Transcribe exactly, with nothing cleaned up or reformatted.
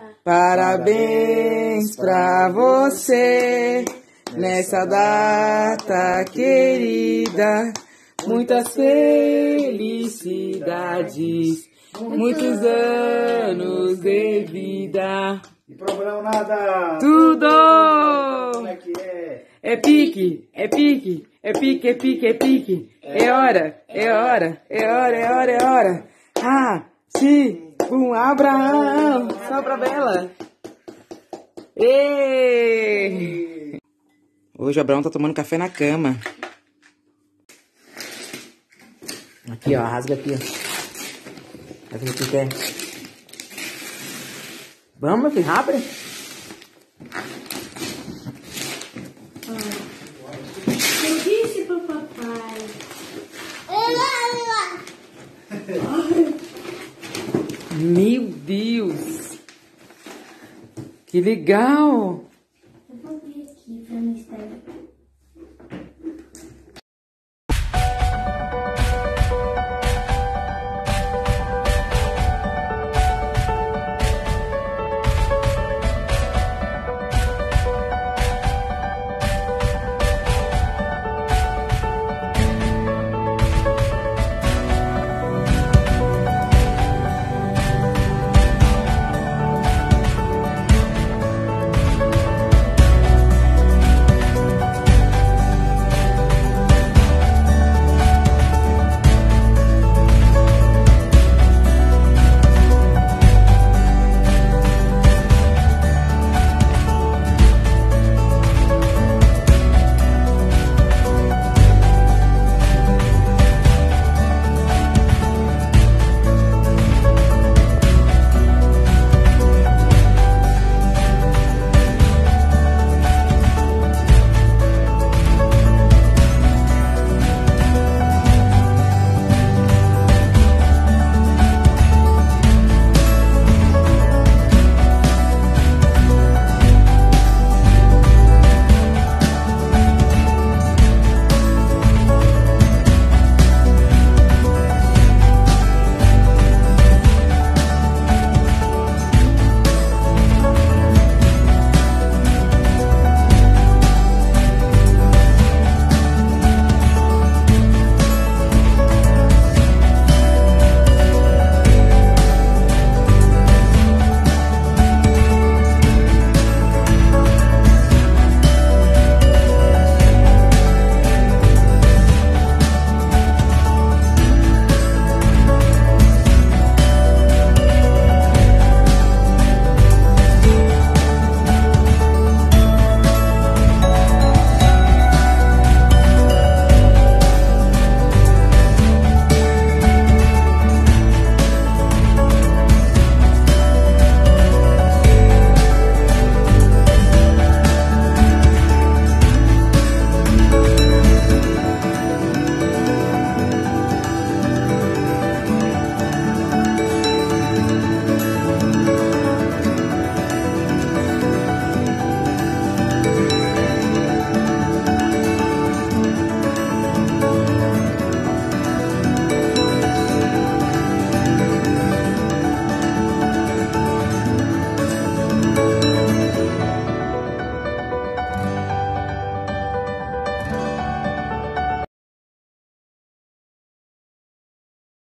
Parabéns pra você, nessa data querida. Muitas felicidades, muitos anos de vida. E problema nada. Tudo! Como é que é? É pique, é pique, é pique, é pique, é pique. É hora, é hora, é hora, é hora, é hora. Ah, sim, um Abraão. Sopra Bela. Ê! Hoje o Abraão tá tomando café na cama. Aqui, ó, rasga aqui, ó. Rasga aqui, quer? Vamos, meu filho, rápido. Eu disse pro papai. Meu Deus! Que legal!